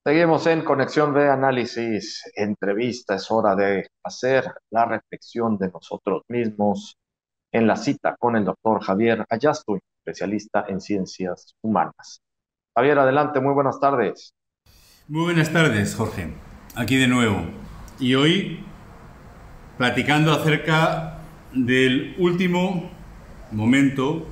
Seguimos en Conexión de Análisis, entrevista. Es hora de hacer la reflexión de nosotros mismos en la cita con el doctor Javier Ayastuy, especialista en ciencias humanas. Javier, adelante, muy buenas tardes. Muy buenas tardes, Jorge. Aquí de nuevo. Y hoy platicando acerca del último momento,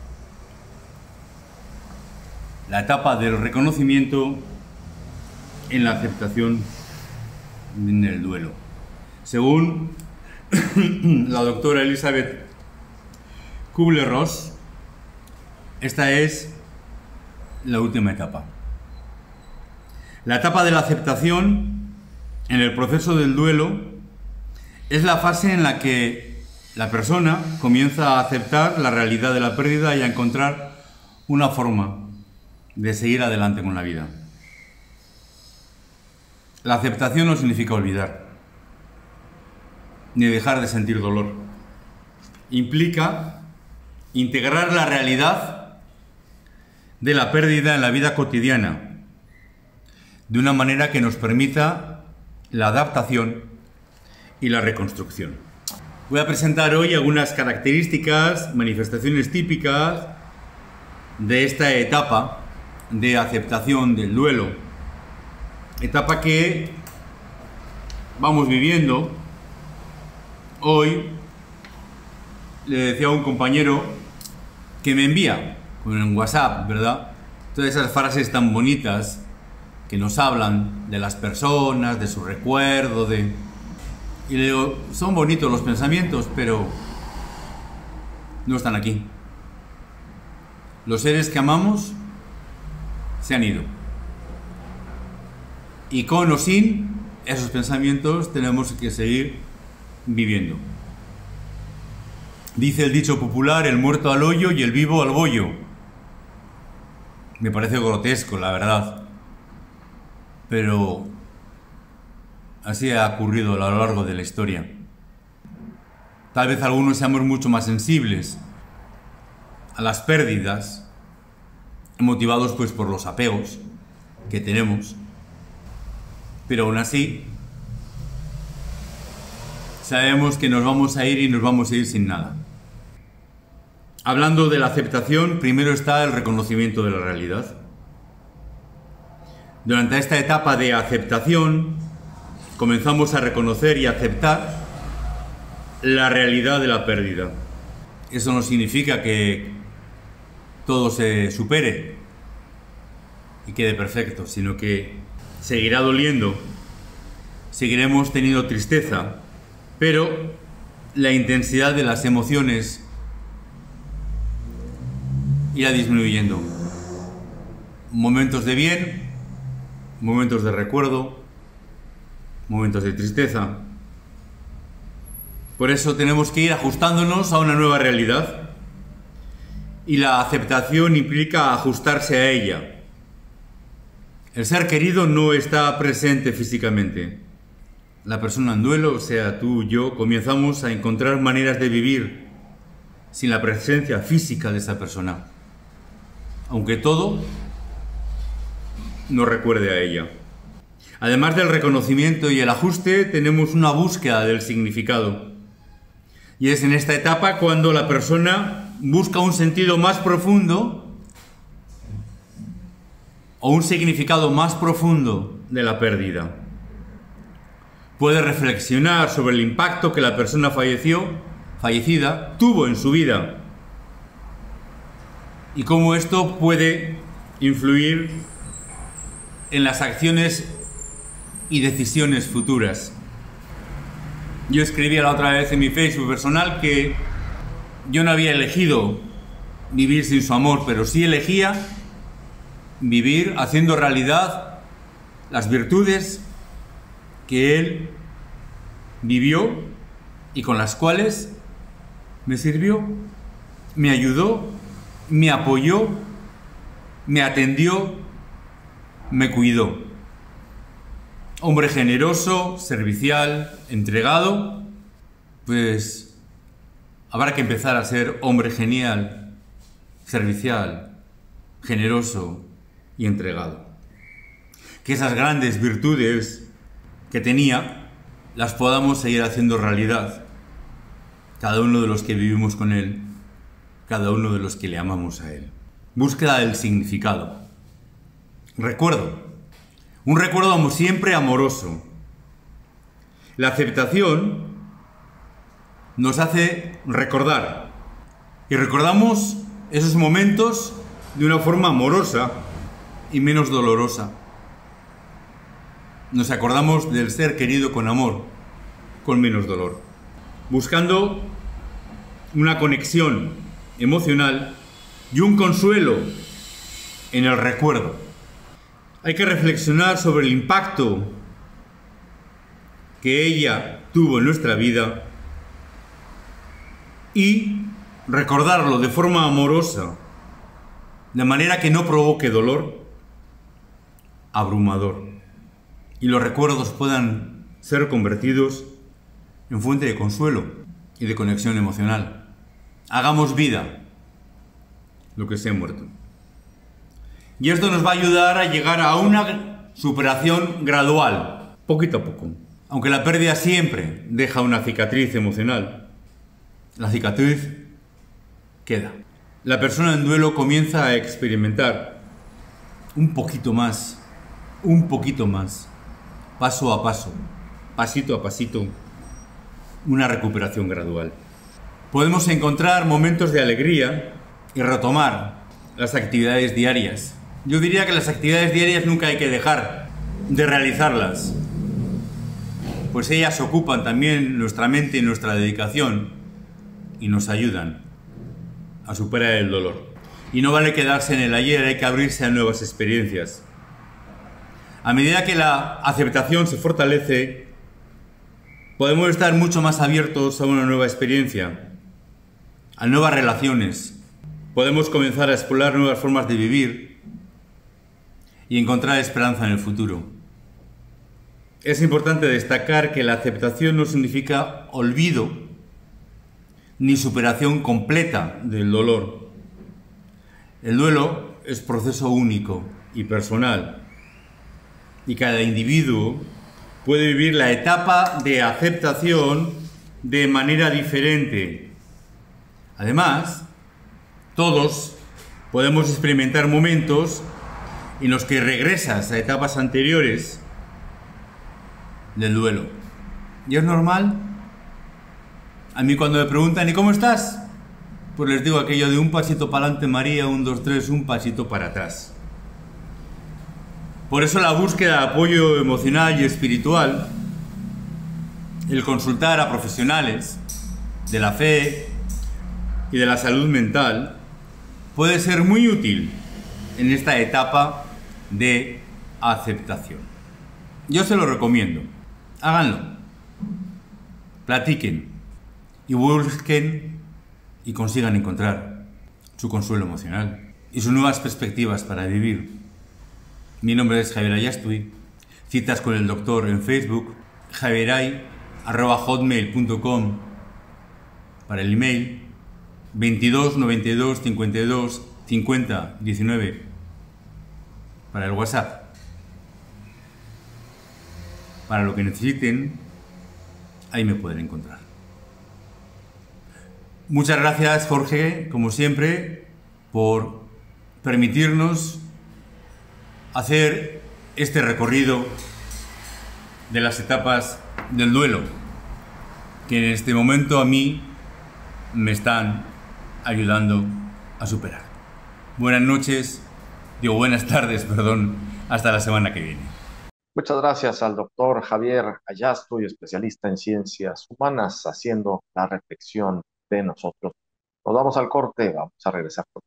la etapa del reconocimiento en la aceptación en el duelo. Según la doctora Elizabeth Kubler-Ross, esta es la última etapa. La etapa de la aceptación en el proceso del duelo es la fase en la que la persona comienza a aceptar la realidad de la pérdida y a encontrar una forma de seguir adelante con la vida. La aceptación no significa olvidar, ni dejar de sentir dolor. Implica integrar la realidad de la pérdida en la vida cotidiana, de una manera que nos permita la adaptación y la reconstrucción. Voy a presentar hoy algunas características, manifestaciones típicas de esta etapa de aceptación del duelo. Etapa que vamos viviendo. Hoy le decía a un compañero que me envía con un WhatsApp, ¿verdad? Todas esas frases tan bonitas que nos hablan de las personas, de su recuerdo, Y le digo, son bonitos los pensamientos, pero no están aquí. Los seres que amamos se han ido. Y con o sin esos pensamientos tenemos que seguir viviendo. Dice el dicho popular, el muerto al hoyo y el vivo al bollo. Me parece grotesco, la verdad. Pero así ha ocurrido a lo largo de la historia. Tal vez algunos seamos mucho más sensibles a las pérdidas, motivados pues por los apegos que tenemos. Pero aún así, sabemos que nos vamos a ir y nos vamos a ir sin nada. Hablando de la aceptación, primero está el reconocimiento de la realidad. Durante esta etapa de aceptación, comenzamos a reconocer y aceptar la realidad de la pérdida. Eso no significa que todo se supere y quede perfecto, sino que seguirá doliendo, seguiremos teniendo tristeza, pero la intensidad de las emociones irá disminuyendo. Momentos de bien, momentos de recuerdo, momentos de tristeza. Por eso tenemos que ir ajustándonos a una nueva realidad. Y la aceptación implica ajustarse a ella. El ser querido no está presente físicamente. La persona en duelo, o sea, tú, yo, comenzamos a encontrar maneras de vivir sin la presencia física de esa persona, aunque todo nos recuerde a ella. Además del reconocimiento y el ajuste, tenemos una búsqueda del significado. Y es en esta etapa cuando la persona busca un sentido más profundo o un significado más profundo de la pérdida. Puede reflexionar sobre el impacto que la persona fallecida tuvo en su vida y cómo esto puede influir en las acciones y decisiones futuras. Yo escribía la otra vez en mi Facebook personal que yo no había elegido vivir sin su amor, pero sí elegía vivir haciendo realidad las virtudes que él vivió y con las cuales me sirvió, me ayudó, me apoyó, me atendió, me cuidó. Hombre generoso, servicial, entregado, pues habrá que empezar a ser hombre genial, servicial, generoso y entregado. que esas grandes virtudes que tenía las podamos seguir haciendo realidad. Cada uno de los que vivimos con Él, cada uno de los que le amamos a Él. Búsqueda del significado. Recuerdo. Un recuerdo como siempre amoroso. La aceptación nos hace recordar. Y recordamos esos momentos de una forma amorosa y menos dolorosa. Nos acordamos del ser querido con amor, con menos dolor. Buscando una conexión emocional y un consuelo en el recuerdo. Hay que reflexionar sobre el impacto que ella tuvo en nuestra vida y recordarlo de forma amorosa, de manera que no provoque dolor abrumador y los recuerdos puedan ser convertidos en fuente de consuelo y de conexión emocional. Hagamos vida lo que se ha muerto. Y esto nos va a ayudar a llegar a una superación gradual, poquito a poco. Aunque la pérdida siempre deja una cicatriz emocional, la cicatriz queda. La persona en duelo comienza a experimentar un poquito más, paso a paso, pasito a pasito, una recuperación gradual. Podemos encontrar momentos de alegría y retomar las actividades diarias. Yo diría que las actividades diarias nunca hay que dejar de realizarlas, pues ellas ocupan también nuestra mente y nuestra dedicación y nos ayudan a superar el dolor. Y no vale quedarse en el ayer, hay que abrirse a nuevas experiencias. A medida que la aceptación se fortalece, podemos estar mucho más abiertos a una nueva experiencia, a nuevas relaciones. Podemos comenzar a explorar nuevas formas de vivir y encontrar esperanza en el futuro. Es importante destacar que la aceptación no significa olvido ni superación completa del dolor. El duelo es proceso único y personal, y cada individuo puede vivir la etapa de aceptación de manera diferente. Además, todos podemos experimentar momentos en los que regresas a etapas anteriores del duelo. ¿Y es normal? A mí cuando me preguntan ¿y cómo estás? Pues les digo aquello de un pasito para adelante María, 1, 2, 3, un pasito para atrás. Por eso la búsqueda de apoyo emocional y espiritual, el consultar a profesionales de la fe y de la salud mental, puede ser muy útil en esta etapa de aceptación. Yo se lo recomiendo. Háganlo. Platiquen y busquen y consigan encontrar su consuelo emocional y sus nuevas perspectivas para vivir. Mi nombre es Javier Ayastui. Citas con el doctor en Facebook, javieray@hotmail.com para el email, 22 92 52 50 19 para el WhatsApp. Para lo que necesiten, ahí me pueden encontrar. Muchas gracias, Jorge, como siempre, por permitirnos hacer este recorrido de las etapas del duelo, que en este momento a mí me están ayudando a superar. Buenas noches, buenas tardes, perdón, hasta la semana que viene. Muchas gracias al doctor Javier Ayastuy, especialista en ciencias humanas, haciendo la reflexión de nosotros. Nos vamos al corte, vamos a regresar.